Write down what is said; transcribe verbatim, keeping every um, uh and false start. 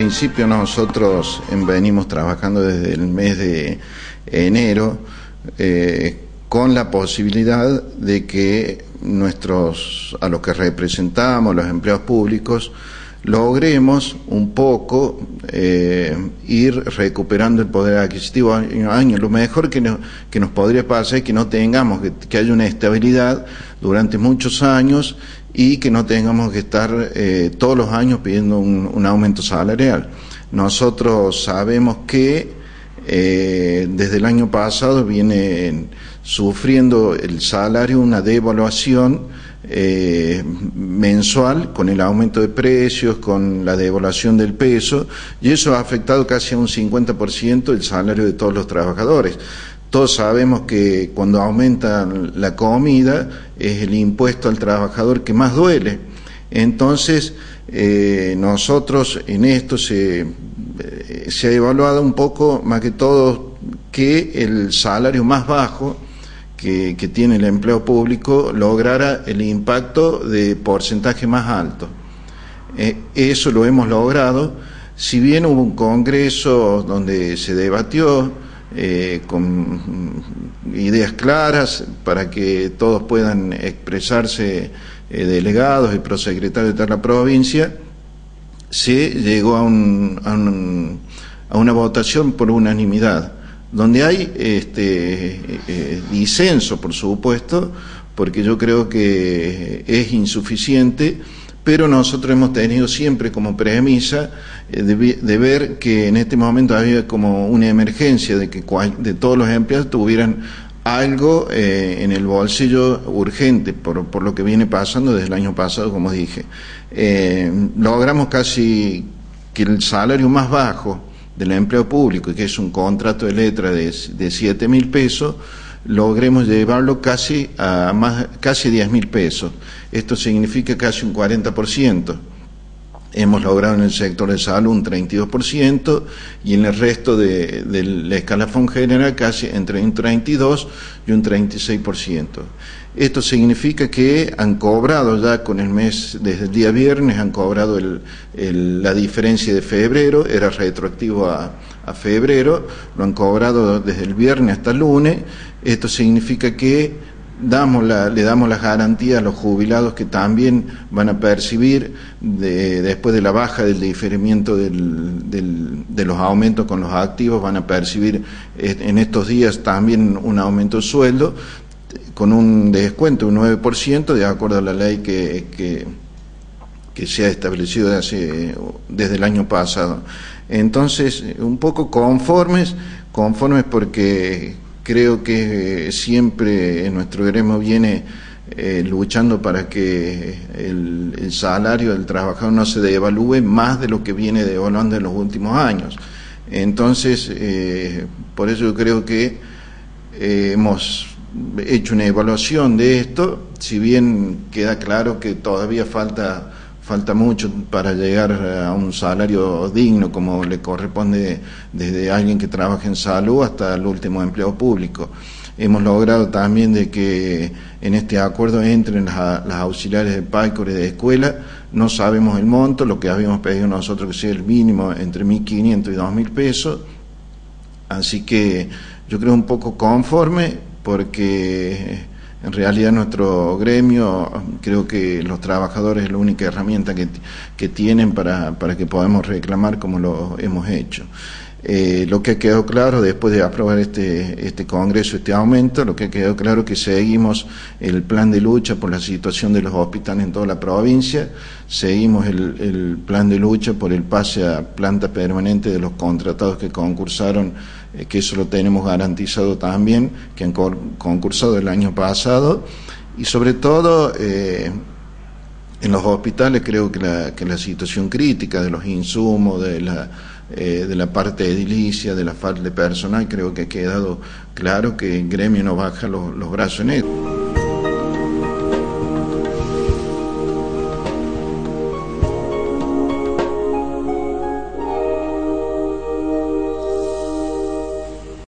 En principio nosotros venimos trabajando desde el mes de enero eh, con la posibilidad de que nuestros, a los que representamos, los empleados públicos, logremos un poco eh, ir recuperando el poder adquisitivo año a año. Lo mejor que, no, que nos podría pasar es que no tengamos, que, que haya una estabilidad durante muchos años y que no tengamos que estar eh, todos los años pidiendo un, un aumento salarial. Nosotros sabemos que eh, desde el año pasado viene sufriendo el salario una devaluación Eh, mensual, con el aumento de precios, con la devaluación del peso, y eso ha afectado casi a un cincuenta por ciento el salario de todos los trabajadores. Todos sabemos que cuando aumenta la comida es el impuesto al trabajador que más duele. Entonces eh, nosotros en esto se, eh, se ha evaluado un poco más que todo que el salario más bajo Que, que tiene el empleo público lograra el impacto de porcentaje más alto. Eh, eso lo hemos logrado, si bien hubo un congreso donde se debatió eh, con ideas claras para que todos puedan expresarse, eh, delegados y prosecretarios de toda la provincia, se llegó a, un, a, un, a una votación por unanimidad, donde hay este eh, disenso, por supuesto, porque yo creo que es insuficiente, pero nosotros hemos tenido siempre como premisa eh, de, de ver que en este momento había como una emergencia de que cual, de todos los empleados tuvieran algo eh, en el bolsillo urgente, por, por lo que viene pasando desde el año pasado, como dije. Eh, logramos casi que el salario más bajo del empleo público, y que es un contrato de letra de, de siete mil pesos, logremos llevarlo casi a más, casi diez mil pesos. Esto significa casi un cuarenta por ciento. Hemos logrado en el sector de salud un treinta y dos por ciento y en el resto de, del escalafón general casi entre un treinta y dos y un treinta y seis por ciento. Esto significa que han cobrado ya con el mes, desde el día viernes, han cobrado el, el, la diferencia de febrero, era retroactivo a, a febrero, lo han cobrado desde el viernes hasta el lunes. Esto significa que Damos la, le damos las garantías a los jubilados que también van a percibir, de, después de la baja del diferimiento del, del, de los aumentos con los activos, van a percibir en estos días también un aumento de sueldo, con un descuento de un nueve por ciento, de acuerdo a la ley que, que, que se ha establecido de hace, desde el año pasado. Entonces, un poco conformes, conformes porque creo que siempre nuestro gremio viene eh, luchando para que el, el salario del trabajador no se devalúe más de lo que viene devaluando en los últimos años. Entonces, eh, por eso yo creo que eh, hemos hecho una evaluación de esto, si bien queda claro que todavía falta falta mucho para llegar a un salario digno como le corresponde desde alguien que trabaja en salud hasta el último empleado público. Hemos logrado también de que en este acuerdo entren las, las auxiliares de PAICOR y de escuela. No sabemos el monto, lo que habíamos pedido nosotros que sea el mínimo entre mil quinientos y dos mil pesos, así que yo creo un poco conforme, porque en realidad nuestro gremio, creo que los trabajadores es la única herramienta que, que tienen para, para que podamos reclamar como lo hemos hecho. Eh, lo que ha quedado claro después de aprobar este, este congreso, este aumento, lo que ha quedado claro es que seguimos el plan de lucha por la situación de los hospitales en toda la provincia, seguimos el, el plan de lucha por el pase a planta permanente de los contratados que concursaron, eh, que eso lo tenemos garantizado también, que han concursado el año pasado, y sobre todo eh, en los hospitales creo que la, que la situación crítica de los insumos, de la Eh, de la parte edilicia, de la falta de personal, creo que ha quedado claro que el gremio no baja los, los brazos en esto.